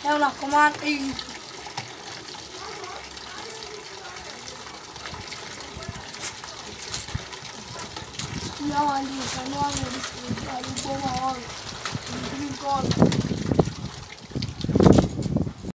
Leo nào công an in. Não, ali, tá no ar, ali, boa hora.